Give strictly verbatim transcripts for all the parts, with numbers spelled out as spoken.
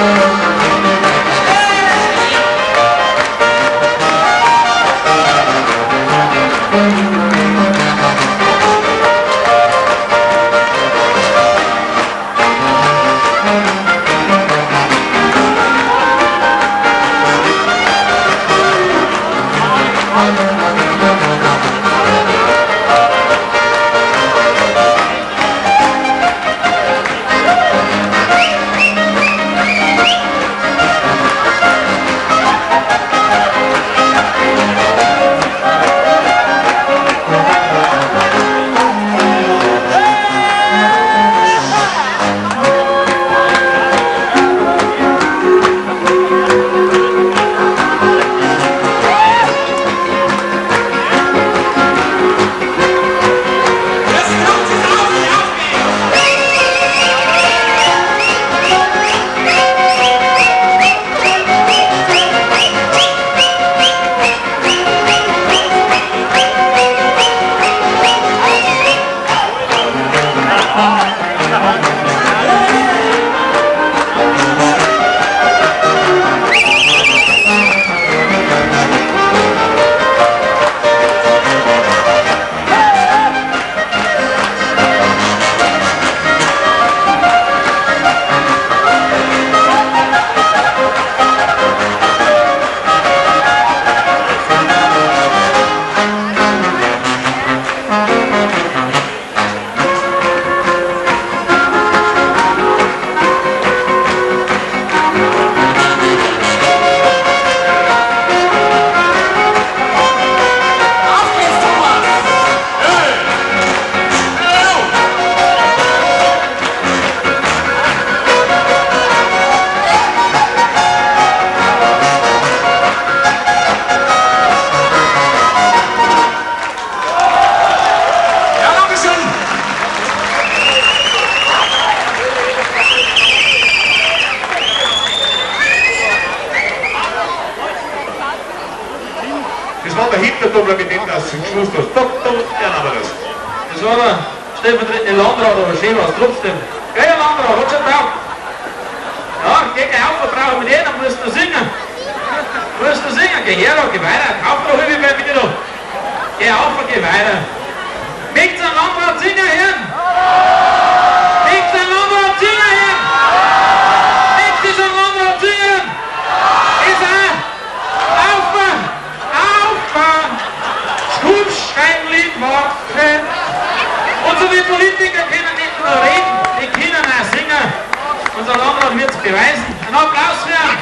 Hinterdoppler mit dem das Schluss das. Doch, doch, ja, aber das. Das war der stellvertretende Landrat, aber schön was trotzdem. Geh, Landrat, hat schon drauf. Ja, geh geh auf, verbrauchen mit jedem, musst du singen. Musst du singen, geh her, geh weiter. Kauf doch irgendwie bei bitte noch. Geh auf und geh weiter. Möcht's ein Landrat singen hören? Möcht's ein Landrat singen hören? Möcht's ein Landrat singen? Ist er? Auffahren! Auffahren! Skufsteinlied wachen! Unsere Politiker können nicht nur reden, die können auch singen. Unser Landrat wird es beweisen. Ein Applaus für ihn!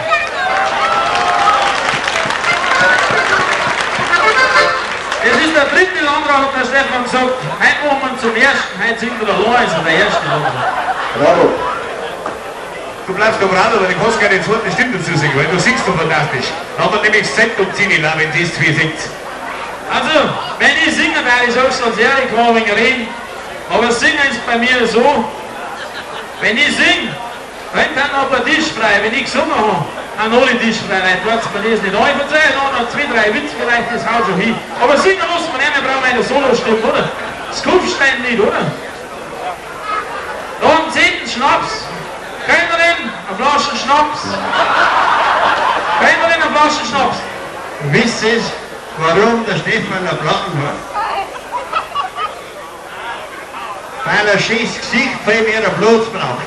Es ist der dritte Landrat, hat der Stefan gesagt. Heute machen wir zum ersten, heute sind wir allein, also der erste Landrat. Bravo! Du bleibst aber ran, aber du kannst keine zweite Stimme dazu singen, weil du singst so fantastisch. Dann haben wir nämlich das Zentrum ziehen, wenn du das wie singt. Also, wenn ich singe, weil ich sag's ganz ehrlich, ich kann ein wenig reden. Aber singen ist bei mir so, wenn ich singe, wenn dann noch ein Tisch frei, wenn ich gesungen habe, an alle Tisch frei, dann tut man das nicht ein verzeihen, noch zwei, drei Witze vielleicht, das haut schon hin. Aber singen muss man nicht, wir brauchen eine Solo-Stimme, oder? Das Kopfstein nicht, oder? Noch am zehnten Schnaps. Kennt ihr den? Eine Flasche Schnaps. Kennt ihr den? Eine Flasche Schnaps. Wisst ihr, warum der Stefan der Platten hat? Weil er schießt Gesicht viel mehr Blut braucht.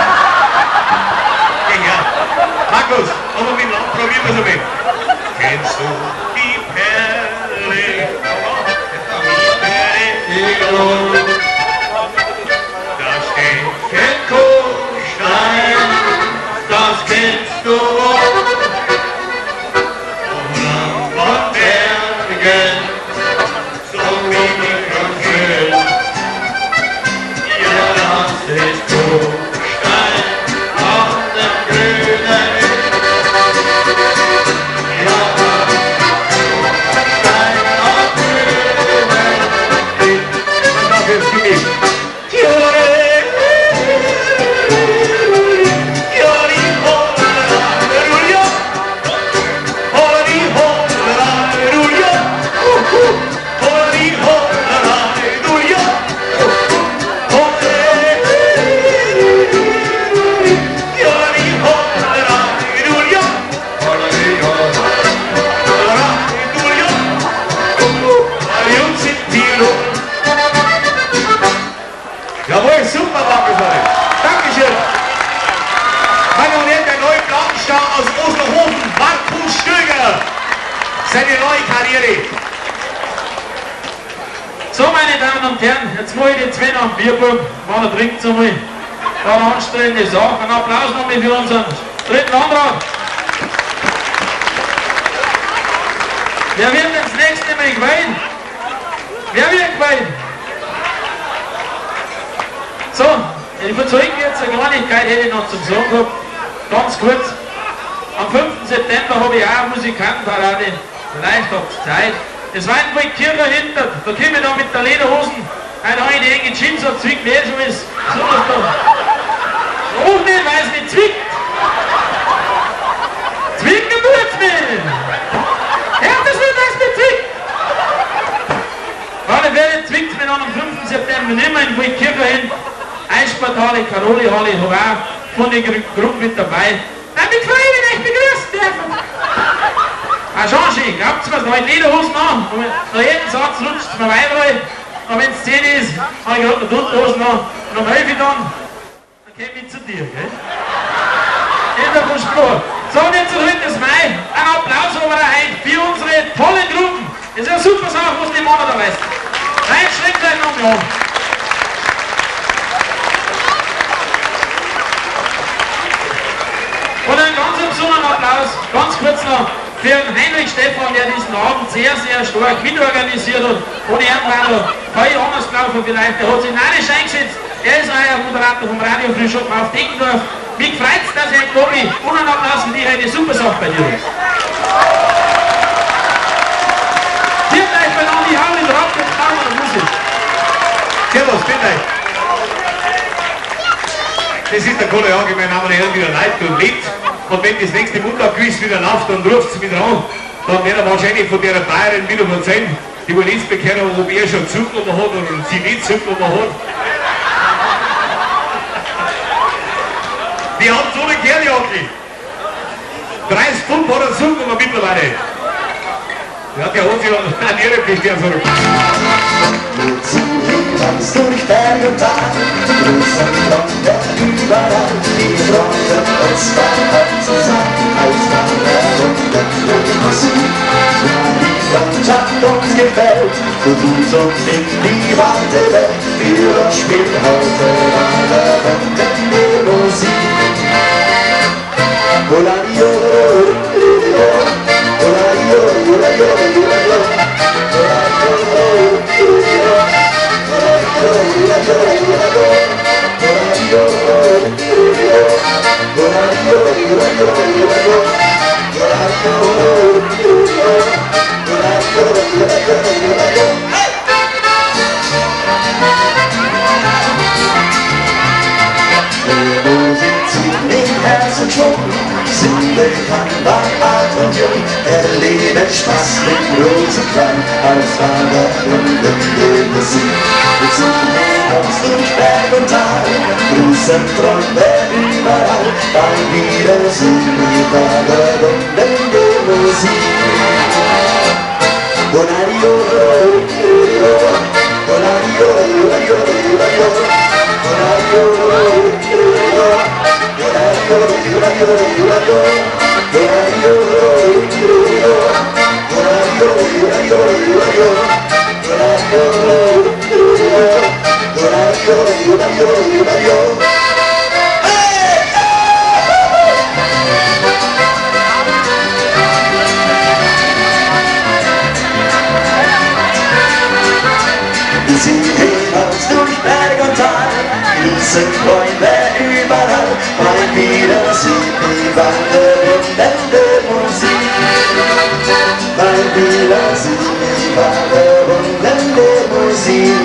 Ja, Markus, aber mit Land probieren wir es mit. Kennst du die Perle? Die Perle. Da steht kein Kohlstein, das kennst du auch. Und von Bergen, so wenig und schön. Ja, das ist Kohlstein auf dem grünen. Ja, und Herren, jetzt muss ich die zwei noch am Bierburg, wann er trinkt so mal. War eine anstrengende Sache. Ein Applaus nochmal für unseren dritten Landrat. Wer wird denn das nächste Mal gewählt? Wer wird gewählt? So, ich würde sagen, jetzt eine Kleinigkeit hätte ich noch zum Sagen gehabt. Ganz kurz. Am fünften September habe ich auch eine Musikantenparade. Vielleicht habt ihr Zeit. Es war ein Kircher hinter. Da komme ich da mit der Lederhosen. Heute habe ich die enge Jeans und zwickt mir schon ist. So was da. Auch nicht, weil es nicht zwickt. Zwicken tut's nicht. Hört es nicht, dass es nicht zwickt. Alle Fälle zwickt es mir dann am fünften September nicht mehr in die Kirche hin. Eissporthalle, Karoli-Halle, ich habe auch von der Gruppe mit dabei. Na, mich freue ich, wenn ich begrüßen dürfen. Ah, schon schön, glaubt ihr mir, da habe ich Lederhosen an. Und nach jedem Satz rutscht es mir weiter. Und wenn es zehn ist, habe ich gerade die Unterhosen an. Und um elf dann, dann komme ich zu dir, gell? Ist der Versprochen. So, und jetzt heute ist Mai. Ein Applaus aber heute für unsere tollen Gruppen. Das ist eine super Sache, was die Männer da leisten. Nein, schreckt euch noch mal an. Und einen ganz besonderen Applaus, ganz kurz noch, für den Heinrich Stephan, der diesen Abend sehr, sehr stark mitorganisiert hat. Ohne ihn war noch kein anders gelaufen vielleicht. Der hat sich narisch eingesetzt. Er ist euer Moderator vom Radio Frühschoppen auf Deckendorf. Mich freut es, dass ihr Tobi unablassen, die heute super Sache bei dir ist. Hier bleibt mir noch die Halle drauf, jetzt machen wir Musik. Servus, bitte. Das ist der coole Jahre, mein Name ist wieder live und mit. Und wenn das nächste Mundart-Quiz wieder läuft, dann ruft es wieder an. Dann wird er wahrscheinlich von der Bayerin wieder erzählen, die wohl nicht bekennen, ob er schon Zugnummer hat oder sie nicht Zugnummer hat. Die haben so eine Kerljacke. dreißig Pfund hat er Zugnummer mittlerweile. Ja, der hat sich an ihre Pflicht so. Tanzt durch Berg und Tal, großer Blonder überall, die Freunde uns verhalten zusammen, als Wanderer und der Musik. Die Freundschaft uns gefällt, so gut und in die weite Welt, wir spielen heute Wanderer und die Musik. Oladio, Oladio, Oladio, Oladio, Oladio, erleben Spaß mit großen Klang als Vater und der Musik. Wir singen aus durch Berg und Tal, grüßen Freunde überall, beim Wiedersehen mit Vater und der Musik. Oladio, Oladio, Oladio, Oladio, Oladio, Oladio, Oladio, Oladio, sind Freunde überall, bei Wiedersehen, die wandelnde Musik. Bei Wiedersehen, die wandelnde Musik.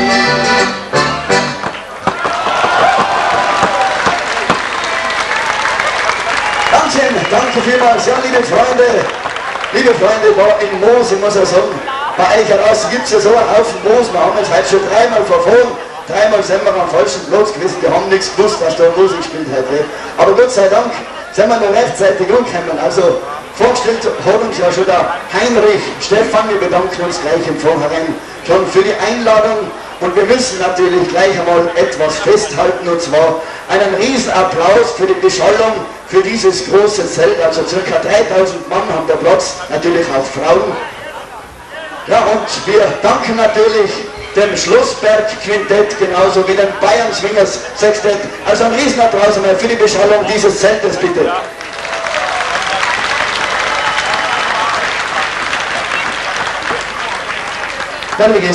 Dankeschön, danke vielmals. Ja, liebe Freunde, liebe Freunde, da in Moos, ich muss ja sagen, bei euch heraus gibt es ja so einen Haufen Moos, wir haben jetzt heute schon dreimal verfahren. Dreimal sind wir am falschen Platz gewesen, wir haben nichts gewusst, dass da Musik spielt heute. Aber Gott sei Dank sind wir noch rechtzeitig rumgekommen. Also vorgestellt hat uns ja schon der Heinrich Stephan, wir bedanken uns gleich im Vorhinein schon für die Einladung. Und wir müssen natürlich gleich einmal etwas festhalten, und zwar einen riesen Applaus für die Beschallung für dieses große Zelt. Also ca. dreitausend Mann haben da Platz, natürlich auch Frauen. Ja, und wir danken natürlich dem Schlossberg-Quintett, genauso wie dem Bayern Swingers Sextett. Also ein Riesenapplaus einmal für die Beschallung dieses Zeltes, bitte. Dann wie geht's?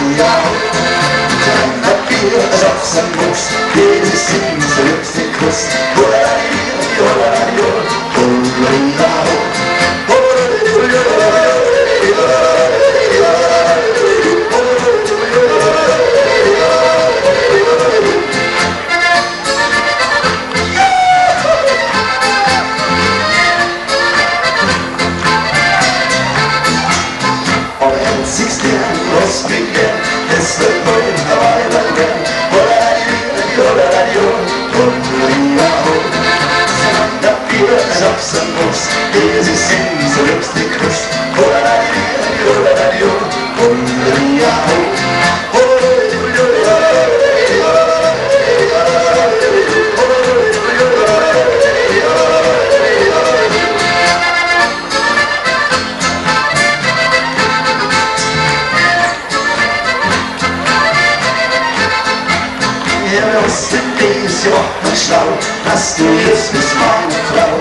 Dass du jetzt bist meine Frau.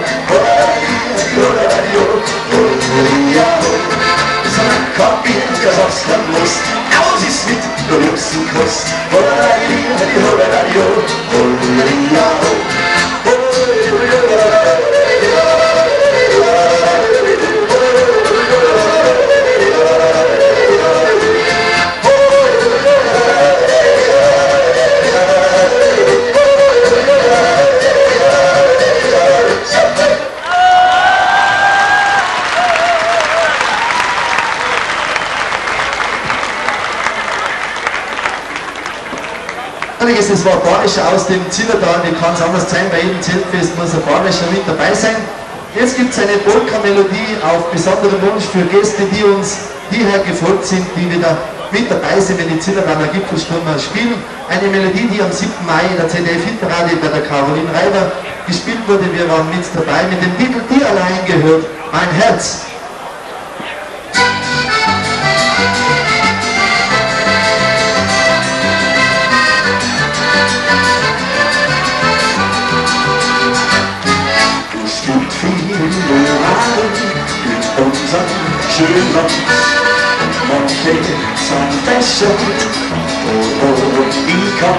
Sondern kapieren, dass aufs Land muss. Aus ist mit, du nimmst einen Kuss. Das war Barischer aus dem Zillertal, wie kann es anders sein, bei jedem Zeltfest muss ein Barischer mit dabei sein. Jetzt gibt es eine Polka-Melodie auf besonderen Wunsch für Gäste, die uns hierher gefolgt sind, die wieder mit dabei sind, wenn die Zillertaler Gipfelstürmer spielen. Eine Melodie, die am siebten Mai in der Z D F-Hitparade bei der Caroline Reiber gespielt wurde. Wir waren mit dabei mit dem Titel "Dir allein gehört mein Herz". Schön Land, man steht sein Fässer, oh, oh, ich kann,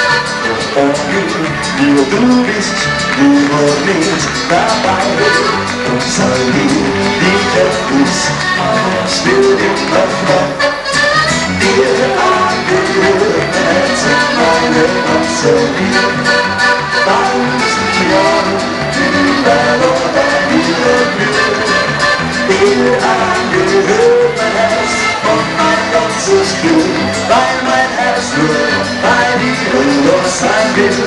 oh, nur du bist, nur nicht dabei, und sei dir die Kenntnis, es wird immer frei, dir angehört, Herzen meine ganze Liebe, tausend Jahre, über oder wieder dir angehört mein Herz und mein ganzes Glück, weil mein Herz nur bei dir los sein will.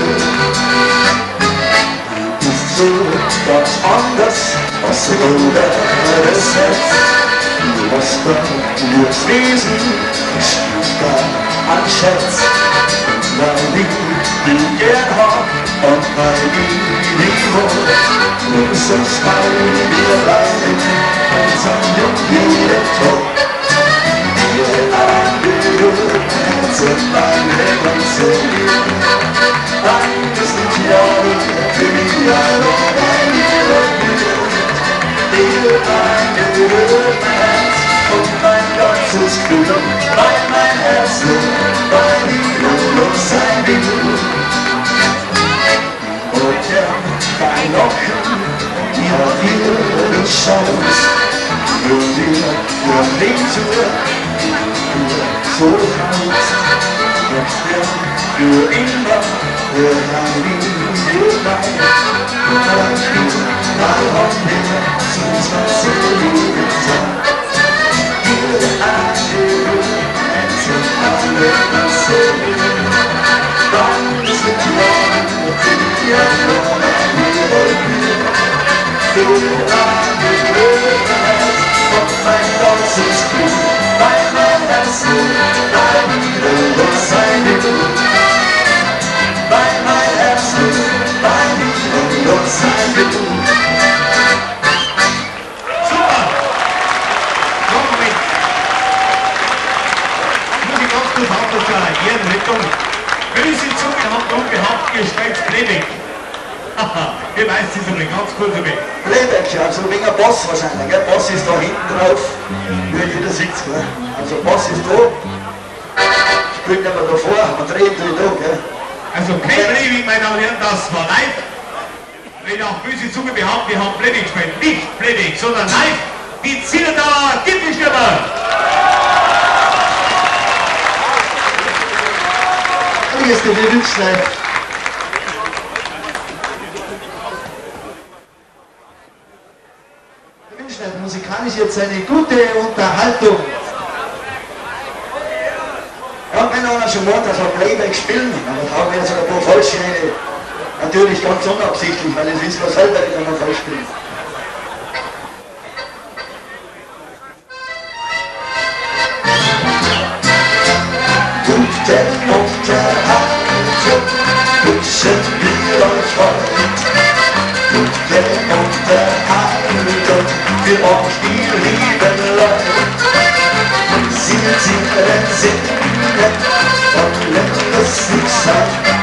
Du bist so ganz anders als ein anderes Herz. Du hast da nur das Wesen, ich spürst da ein Scherz. Und weil ich dich gern hab und weil ich dich wohl, du sollst bei mir bleiben. Jeder Tag, dir angehört, Herzen meine ganze Liebe. Tausend Jahre für mich allein bei mir und dir angehört mein Herz und mein ganzes Glück, weil mein Herz nur bei dir los sein will. Und ja, dein Locken, ja, dir du schaust, für dir, für den Tour, so raus, für immer, für dein Liebe bleibt, für dein Spiel, dein Hoffnung, sonst was sie lieben sagt. Dir angehört, Herzen alle ganze Liebe, dann ist mit Jahren, für dir noch ein Liebe, dir angehört, mein ganzes Glück, weil mein Herz nur bei dir los sein will. Weil mein Herz nur bei dir los sein will. Wie weißt du so ganz kurz um mich? Playback, also wegen der Bass wahrscheinlich, gell? Bass ist da hinten drauf, wie jeder sitzt, gell? Also Bass ist da, spielt aber davor und dreht wieder da, gell? Also kein Playback, meine Damen und Herren, das war live. Wenn auch böse Zunge behaupten, wir haben Playback gespielt. Nicht Playback, sondern live. Die Zillertaler Gipfelstürmer. Hier ist der Wildschleif. Der Wildschleif musikalisch jetzt eine gute Unterhaltung. Ja, wenn einer schon meint, dass wir Playback spielen, dann haben wir jetzt ein paar falsche rein. Natürlich ganz unabsichtlich, weil es wissen wir selber, wenn wir falsch spielen. Gute Unterhaltung wünschen wir euch heute. Gute Unterhaltung für euch, die lieben Leute. Sie singen, singen und lustig sein.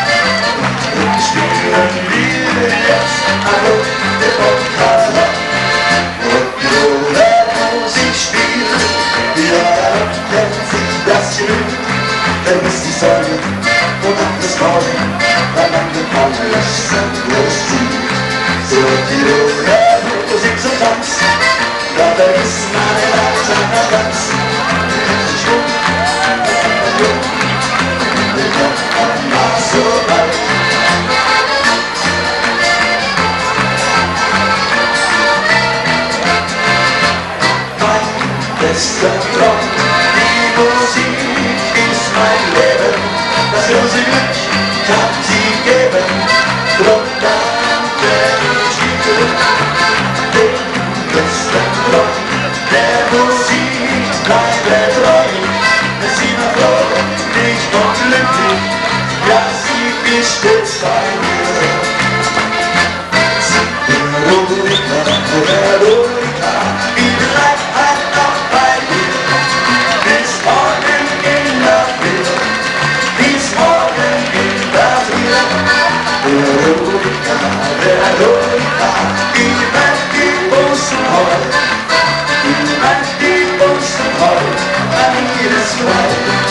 Spielen wir jetzt eine gute Podcast. Und nur wenn Musik spielt, ja, wenn sich das genügt. Dann ist die Sonne und ab das Morgen, dann landet alles anderes Ziel. So die Ruhe, Musik zum Tanz, da vergisst man den Alltag ganz. So weit. Mein bester Traum, die Musik ist mein Leben, das große Glück kann sie geben, drum danke ich dir, den besten Traum der Musik bleibe treu, es ist immer freudig und glücklich, ja sie ist stets bei mir. Veronika, Veronika, wie bleibt ein noch bei dir, bis morgen in der Früh, bis morgen in der Früh. Veronika, Veronika, wie bleibt die Bussen heute, wie bleibt die Bussen heute, an jedes Kleid.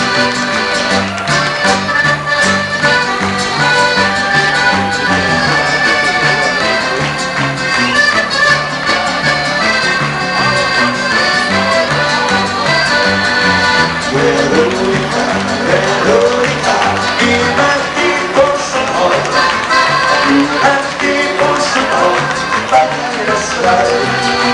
Veronika, Veronika, wie bleibt die Bussen heute, wie bleibt die Bussen heute, bei das Kleid.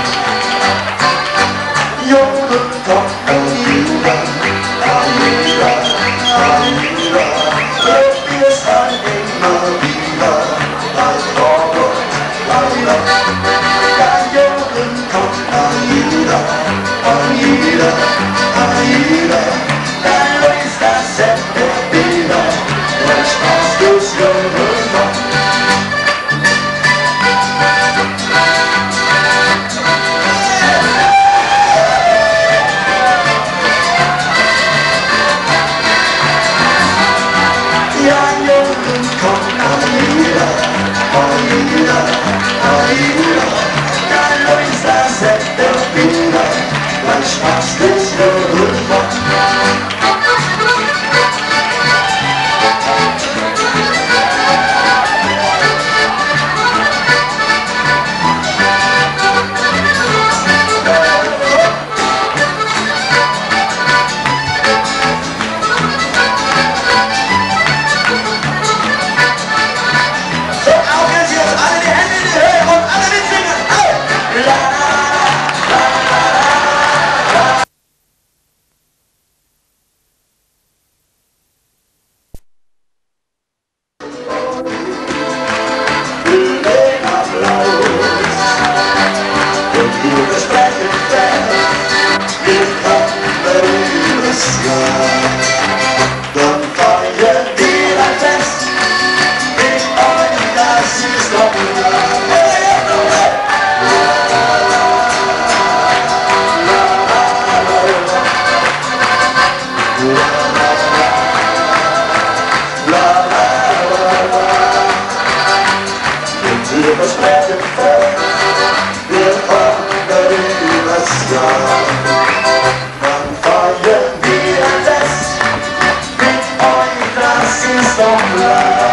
Jungen kommt Alida, Alida, Alida, probier's ein immer wieder, bei Robert, Alida. Ja, Jungen kommt Alida, Alida, Alida, dann ist das Ende wieder, weil Spaß durchs Jungen macht. Spaß, das Jungen macht. wir versprechen fern, wir wandern übers Jahr. Wann feiern wir das mit euch, das ist doch klar.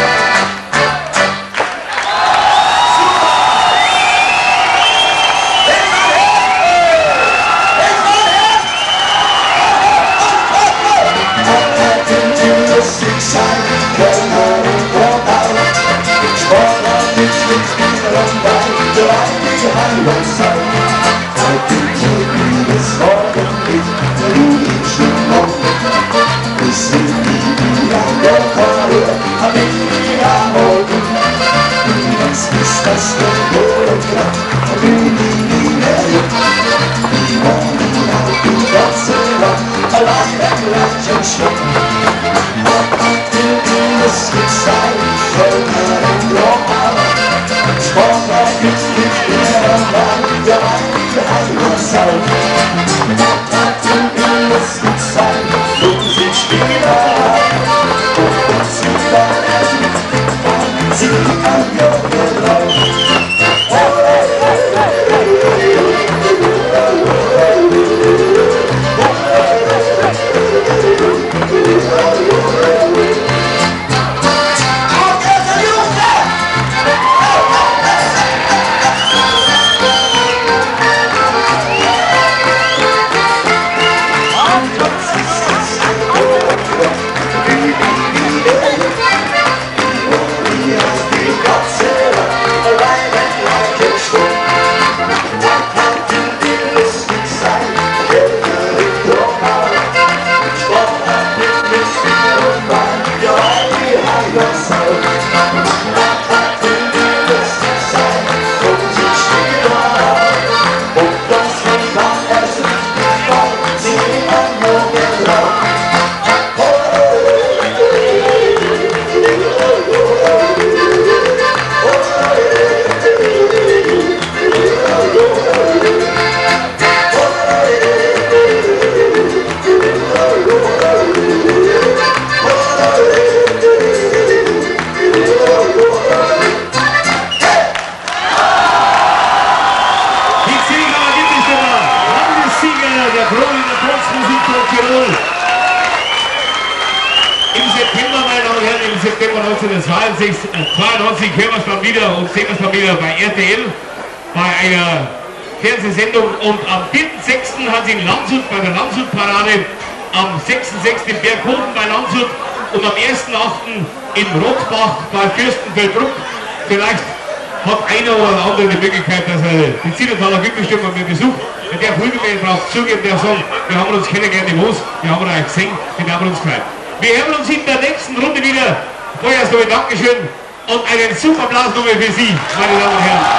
neunzehnhundertzweiundneunzig hören wir es mal wieder und sehen wir es mal wieder bei R T L, bei einer Fernsehsendung. Und am vierten sechsten hat sie in Landshut bei der Landshut-Parade, am sechsten sechsten in Berghofen bei Landshut und am ersten achten in Rottbach bei Fürstenfeldbruck. Vielleicht hat einer oder andere die Möglichkeit, dass er die Zillertaler Glückesstimmung mit Besuch, der Hulgemehl braucht zugeben, der sagt, wir haben uns kennengelernt im Moos, wir haben euch gesehen, wir haben uns gefreut. Wir hören uns in der nächsten Runde wieder. Vorher erst noch ein Dankeschön und einen super Applaus nochmal für Sie, meine Damen und Herren.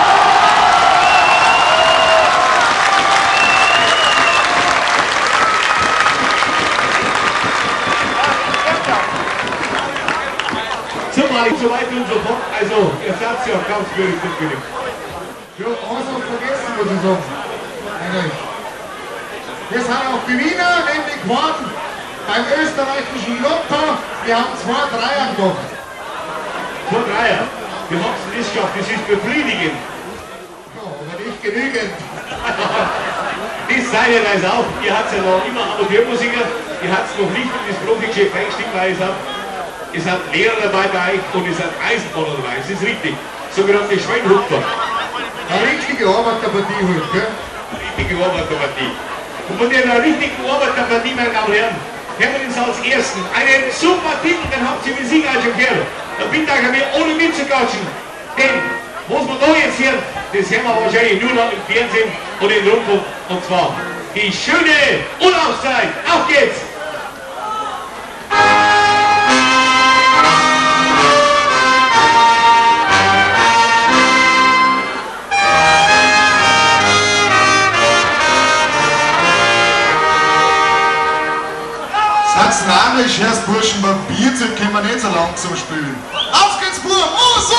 So, Malik, so weit und so fort. Also, ihr seid ja ganz würdig mitgelegt. Ja, eins noch vergessen, muss ich sagen. Eigentlich. Wir sind auch Gewinner, nämlich geworden beim österreichischen Lotto. Wir haben zwei Dreier gemacht. Zwei Dreier? Wir haben es nicht geschafft, das ist befriedigend. Ja, aber nicht genügend. Das seid ihr weiß auch. Ihr habt ja noch immer Amateurmusiker, ihr habt es noch nicht in das Profi-Geschäft eingestiegen, weil ihr habt, ihr seid Lehrer dabei bei euch und ihr seid Eisenbahner dabei. Das ist richtig. Sogenannte Schweinhupfer. Eine richtige Arbeiterpartie halt, gell? Eine richtige Arbeiterpartie. Und von der richtigen Arbeiterpartie, meine Damen und Herren, hören wir uns als Ersten einen super Titel, den habt ihr mit Sieger schon gehört. Da bitte ich mir ohne mitzugatschen. Denn, was wir da jetzt hören, das hören wir wahrscheinlich nur noch im Fernsehen oder im Rundfunk. Und zwar die schöne Urlaubszeit. Auf geht's! Sachsen-Anhalt, erst Burschen, beim Bierzeit können wir nicht so langsam spielen. Auf geht's, Burm! Oh, so,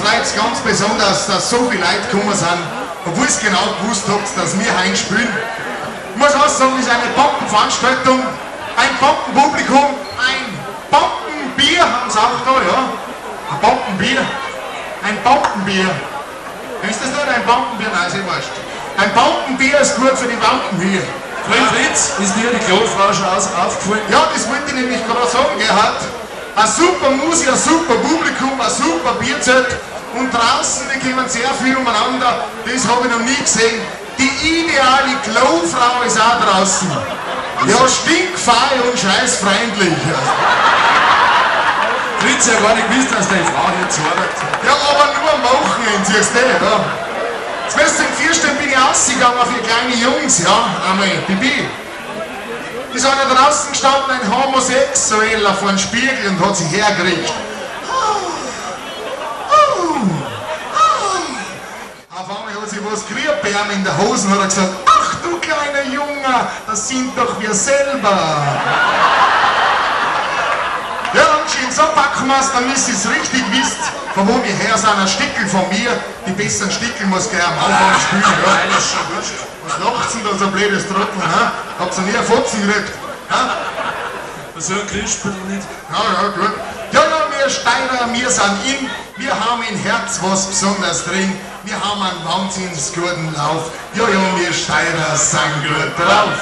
freut es ganz besonders, dass so viele Leute gekommen sind, obwohl es genau gewusst habt, dass wir heim spielen. Ich muss auch sagen, es ist eine Bombenveranstaltung, ein Bombenpublikum, ein Bombenbier haben sie auch da, ja. Ein Bombenbier, ein Bombenbier. Ist das nicht ein Bombenbier? Nein, ist eh wurscht. Ein Bombenbier ist gut für die Bomben hier. Fritz, ist dir die Klofrau schon aufgefallen? Ja, das wollte ich nämlich gerade sagen, Gerhard. Ein super Musik, ein super Publikum, ein super Bierzelt und draußen, die kommen sehr viel umeinander, das habe ich noch nie gesehen. Die ideale Klofrau ist auch draußen. Ja, stinkfein und scheißfreundlich. Fritz ja gar nicht gewusst, dass deine Frau hier zu arbeitet. Ja, aber nur am Wochenende, siehst du, ja. Jetzt wirst du im Vierstern bin ich rausgegangen auf die kleinen Jungs, ja, einmal, Bibi. Die sind da draußen gestanden, ein Homosexueller vor dem Spiegel und hat sich hergerichtet. Auf einmal hat sie was Grierbärm in der Hosen und hat gesagt, ach du kleiner Junge, das sind doch wir selber. Ja, dann schön so packen wir es, damit ihr es richtig wisst, von wo wir her sind. Ein Stickel von mir, die besseren Stickel muss gleich am Anfang spielen. Ja. Was lacht denn da so ein blödes Trottel? Ha? Habt ihr nie einen Fotzen gekriegt? So ein Christspiel nicht. Ja, ja, gut. Ja, ja, wir Steirer, wir sind in, wir haben im Herz was besonders drin. Wir haben einen wahnsinnig guten Lauf. Ja, ja, wir Steirer sind gut drauf.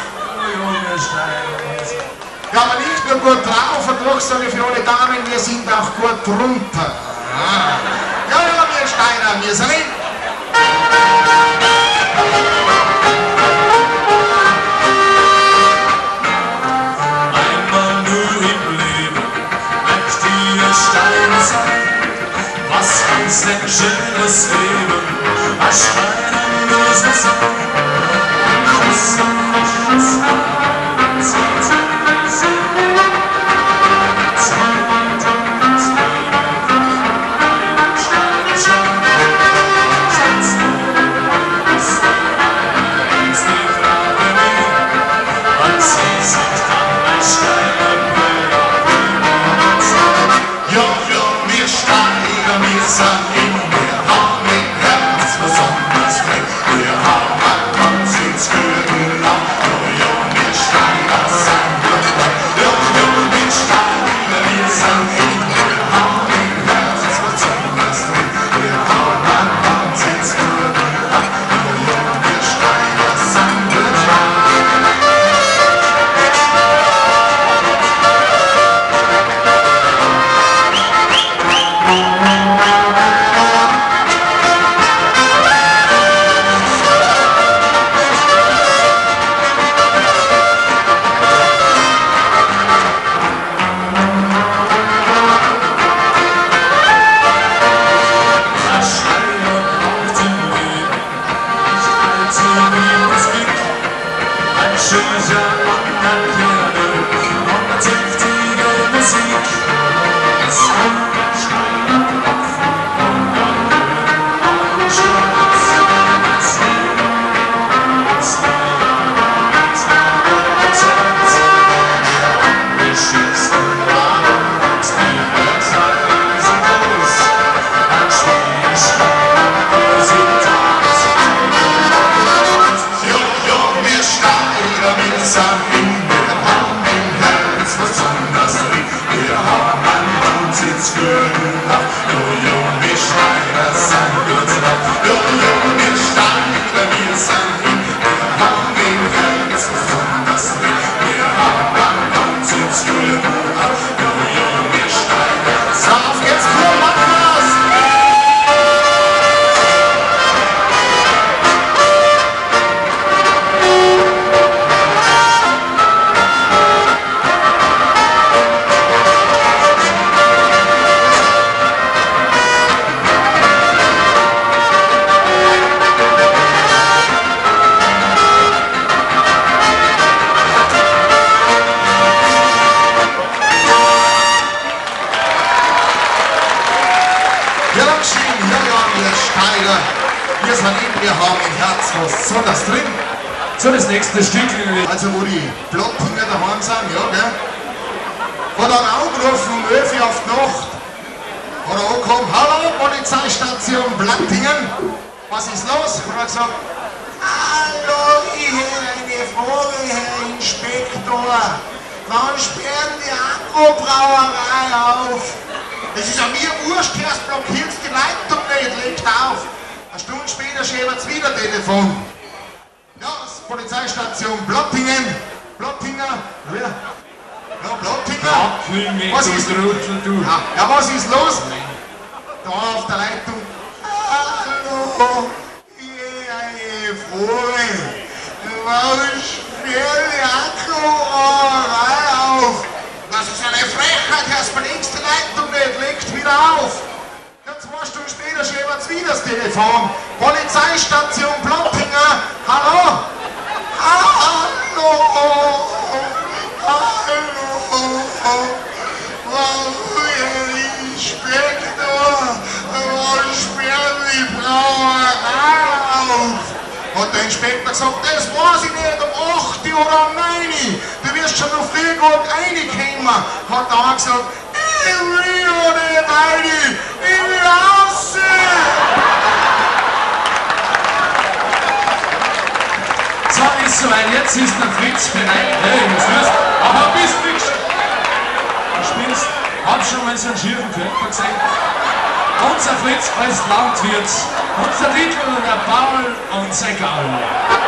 Ja, aber nicht nur gut drauf und durch, sondern für alle Damen, wir sind auch gut drunter. Ja, ja, wir Steirer, wir sind in. Einmal nur im Leben möchte ich Steiner sein. Was ist ein schönes Leben, ein Steiner muss es sein. Kuss und Kuss, so, das nächste Stück. Also wo die Blottinger daheim sind, ja, gell? Hat dann angerufen um elf Uhr auf die Nacht. Oder angekommen, hallo, Polizeistation Blattingen. Was ist los? Und er hat gesagt, hallo, ich hätte eine Frage, Herr Inspektor. Wann sperren die Akku-Brauerei auf? Das ist an mir wurscht, erst blockierst die Leitung nicht, legt auf. Eine Stunde später schäbert es wieder Telefon. Ja, das ist Polizeistation Blottingen. Blottinger, ja, ja Blottinger. Was ist, ja, ja, was ist los? Da auf der Leitung. Hallo, ich eine Frage. Warum sperren die Akku-Brauerei auf? Das ist eine Frechheit, erst belegst die Leitung nicht, legt wieder auf. Ja, zwei Stunden später schäbert es wieder das Telefon. Polizeistation Blottinger, hallo? Hallo? Hallo? Warum Inspektor? Warum sperren die Brauerei auf? Hat der Inspektor gesagt, das weiß ich nicht, um acht Uhr oder um neun Uhr. Du wirst schon noch früh gut reinkommen. Hat der andere gesagt, ich will ja nicht rein, ich will raus. So, ist soweit, jetzt ist der Fritz bereit. Hey, was willst du? Aber bist du nicht. Du spielst, hab schon mal so einen schiefen Körper gesehen. Unser Fritz als Landwirt. Unser Titel, der Paul und sein Gaul.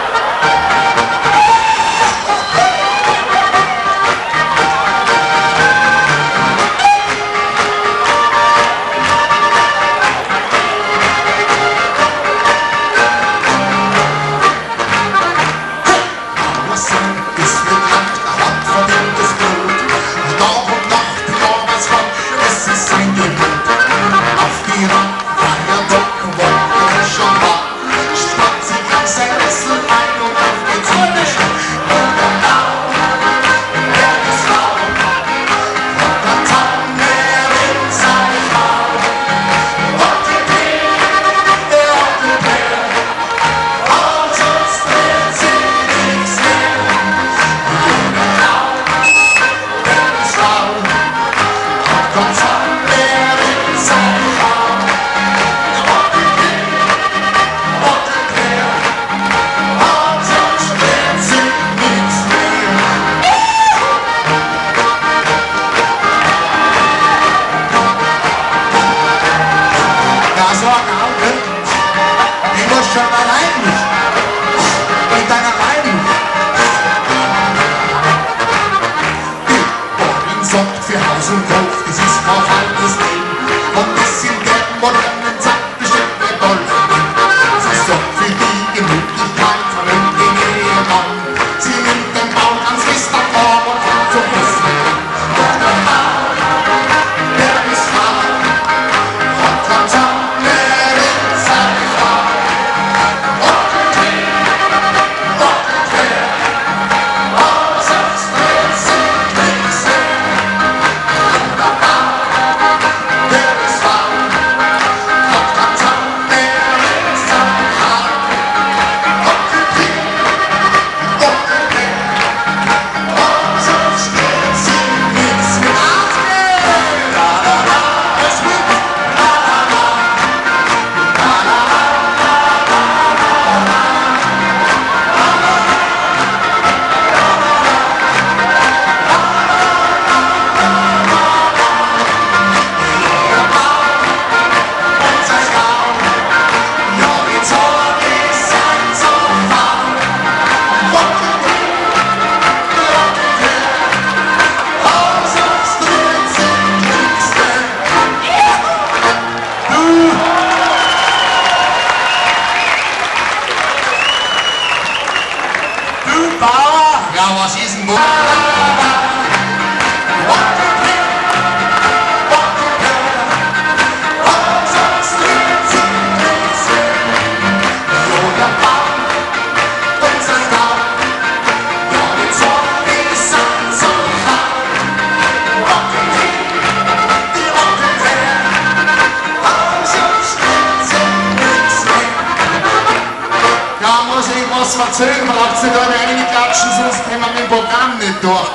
Verzögern, braucht ihr da reinklatschen, sonst kommen wir mit dem Programm nicht durch.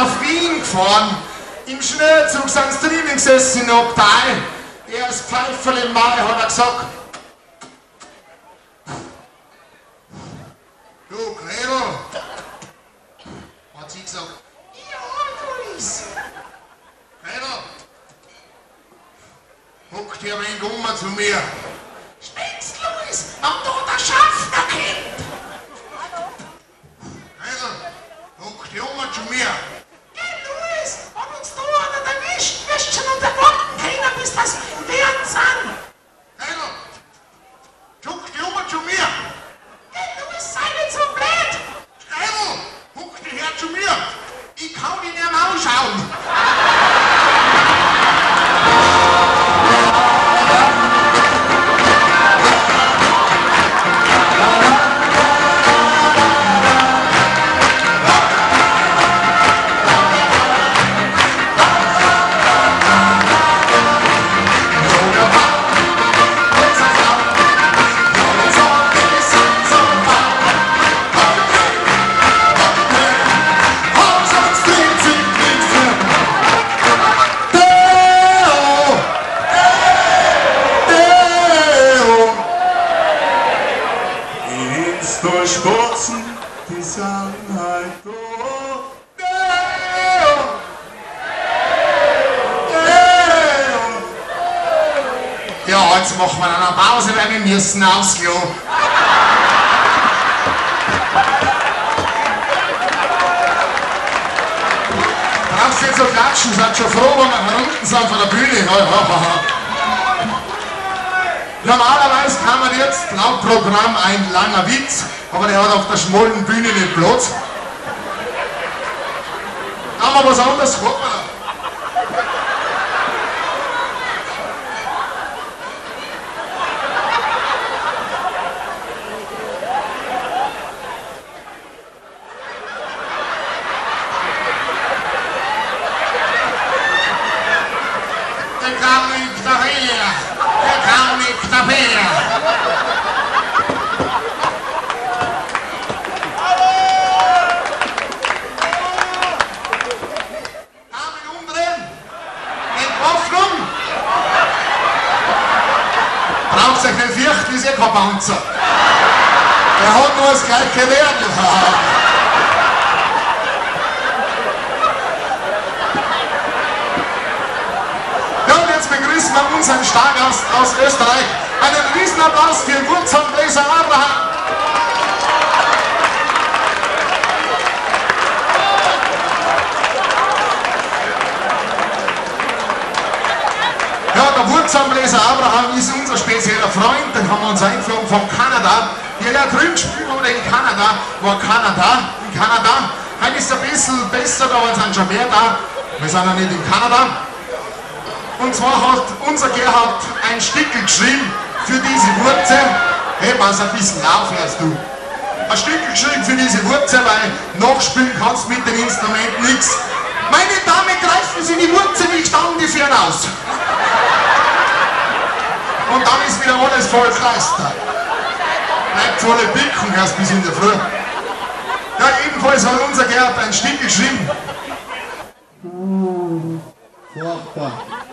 auf Wien gefahren. Im Schnellzug sind sie drinnen gesessen in Abteil. Er als Pfeiferl im Mai hat er gesagt: Du, Gredl, hat sie gesagt. Ja, Luis. Gredl, huck dir mein Gummer zu mir. Spinnst, Luis, am du der Schaffner Kind. Gredl, huck dir um zu mir. Geh, Luis, hat uns da einer erwischt, wirst schon unter Worten keiner, bis das Werden sind. Gredl, huck dir um zu mir. Geh, Luis, sei nicht so blöd. Gredl, huck dir her zu mir. Ich kann dich nicht mehr ausschauen. Durchbotzen, die Sannheit. Ja, jetzt machen wir eine Pause, weil wir müssen aufs Klo. Brauchst du jetzt so klatschen, seid schon froh, wenn wir herunten sind von der Bühne. Normalerweise kann man jetzt laut Programm ein langer Witz, aber der hat auf der schmalen Bühne nicht Platz. Aber was anderes hat man da. Der kann nicht daher, der kann nicht daher. Braucht sich nicht fürchten, ist eh kein Bouncer. Er hat nur das gleiche Wert. Ja, und jetzt begrüßen wir unseren Stargast aus Österreich. Einen Riesenapplaus für Wurzelbläser Abraham. Ja, der Wurzelbläser Abraham ist unser spezieller Freund, den haben wir uns eingeflogen von Kanada. Der da drüben spielt oder in Kanada, war Kanada, in Kanada. Heute ist es ein bisschen besser, aber sind schon mehr da. Wir sind ja nicht in Kanada. Und zwar hat unser Gerhard ein Stück geschrieben für diese Wurzel. Hey, pass ein bisschen auf, hörst du. Ein Stück geschrieben für diese Wurzel, weil nachspielen kannst du mit dem Instrument nichts. Meine Dame, greifen Sie die Wurzel nicht an, die führen aus. Und dann ist wieder alles voll Kleister. Bleibt so alle picken erst bis in der Früh. Ja, jedenfalls hat unser Gerhard ein Stück geschrieben. Furchtbar.